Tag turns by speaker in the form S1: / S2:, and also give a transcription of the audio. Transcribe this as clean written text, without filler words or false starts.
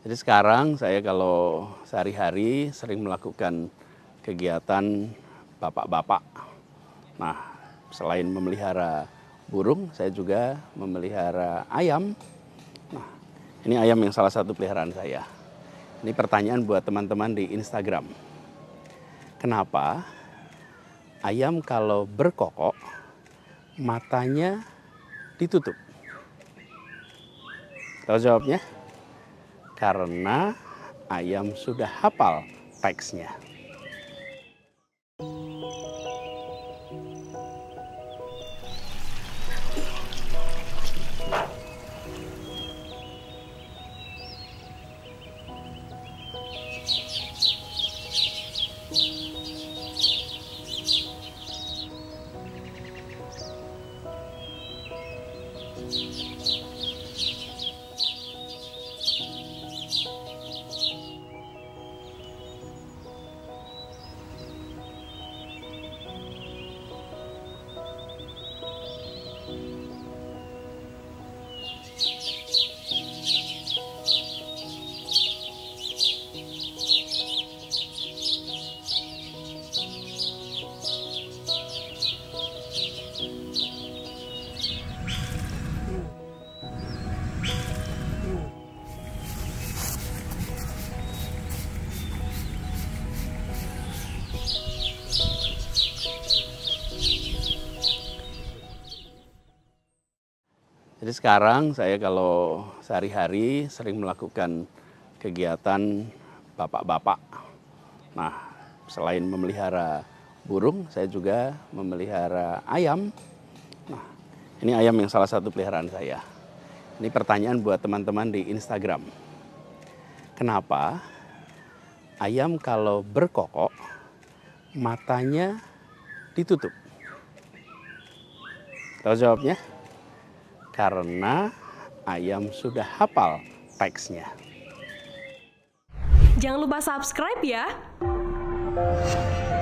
S1: Jadi sekarang saya kalau sehari-hari sering melakukan kegiatan bapak-bapak. Nah, selain memelihara burung, saya juga memelihara ayam. Nah, ini ayam yang salah satu peliharaan saya. Ini pertanyaan buat teman-teman di Instagram. Kenapa ayam kalau berkokok matanya ditutup? Tahu jawabnya? Karena ayam sudah hafal teksnya. Jadi sekarang saya kalau sehari-hari sering melakukan kegiatan bapak-bapak. Nah, selain memelihara burung, saya juga memelihara ayam. Nah, ini ayam yang salah satu peliharaan saya. Ini pertanyaan buat teman-teman di Instagram. Kenapa ayam kalau berkokok matanya ditutup? Tahu jawabnya? Karena ayam sudah hafal teksnya.
S2: Jangan lupa subscribe ya.